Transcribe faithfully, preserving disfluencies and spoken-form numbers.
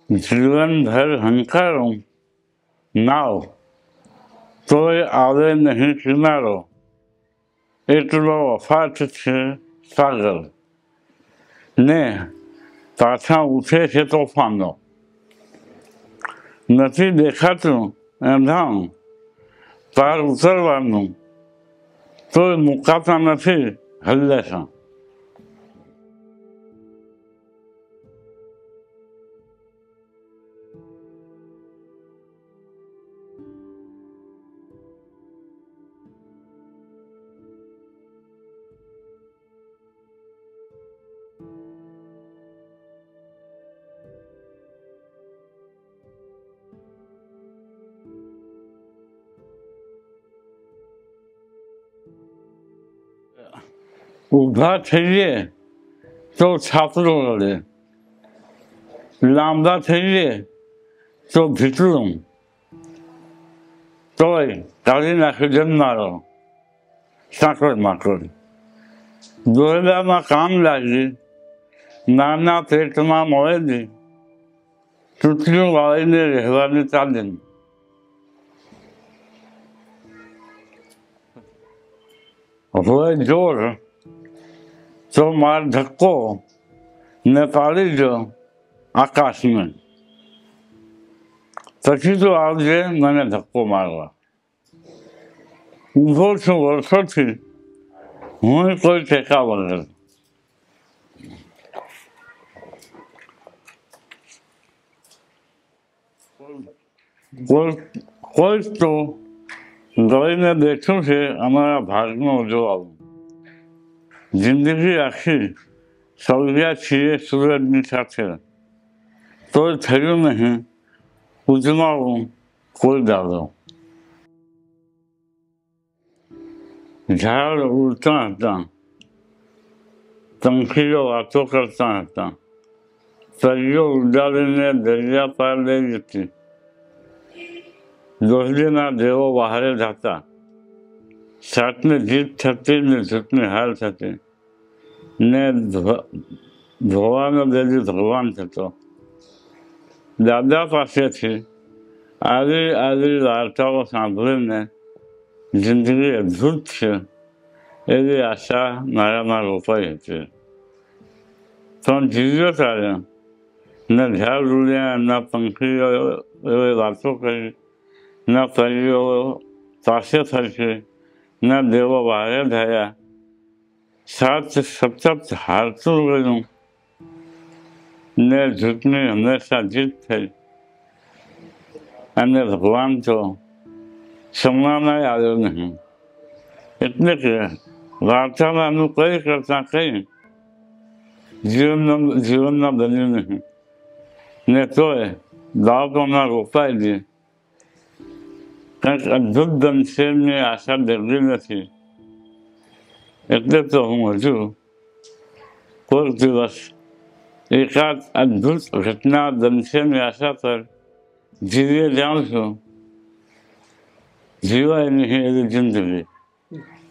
जीवन भर हंकारो नाव तोय आवे नहीं किनारो એટલો અફાટ છે સાગર ને પાછા ઉઠે છે તોફાનો નથી દેખાતું એંધાણ પાર ઉતરવાનું તોય મુકાતા નથી હલ્લેસા ઊભા થઈએ તો છાપરો રડે, લાંબા થઈએ તો ભીતરું તોય કાઢી નાખે જન્મારો સાંકળ માકડ દોરડામાં કામ લાગી નાના પેટમાં મળેલી તૂટલું વાળીને રહેવાની તાલીમ હોય જોર तो मार धक्को ने पाड़ी जो आकाश में पी तो आवजे मैंने धक्को मारवा ऊभो छू वर्षो थी हूँ कोई टेका वगैरह कोई कोई तो गई ने बैठू से हमारा भाग में जो आऊँ जिंदगी आखी सौर्या छे सूरजनी साथे तो थयुं नहीं उजमाड़ू कोई दादो झाड़ उड़ता हता पंखीओ वातो करता हता तरियो उडाड़ीने दरिया पार लई जती दोहलीना देवो बहारे जाता साथ में जीत थती ने झूठ में हार थती ने धोવાનો દેદી ભગવાન થતો દાદા પાસેથી આવી આવી વાર્તાઓ સાંભળીને જિંદગી અદ્ભુત છે એવી આશા મારામાં રોપાઈ હતી પણ જીવ્યો ત્યારે ને ઝાડ ઉડ્યા ના પંખીઓ એવી વાતો કરી ના પરીઓ પાસે થશે ના દેવો વારે થયા साथ सतत हारतु गयुं ने झूठनी हमेशा जीत थई अने भगवान तो समानाय आव्यो नहीं एटले के वार्तामानुं कई करता कई जीवन जीवन बन्युं नहीं ने तोय बाळकोमां रोपायेली कंईक अद्भुत बनशे एनी आशा डगली नथी એટલે તો હું હજુ કોઈ દિવસ એકાદ અદ્ભુત ઘટના બનશેની આશા પર જીવી જાઉં છું જીવાય નહીં એવી જિંદગી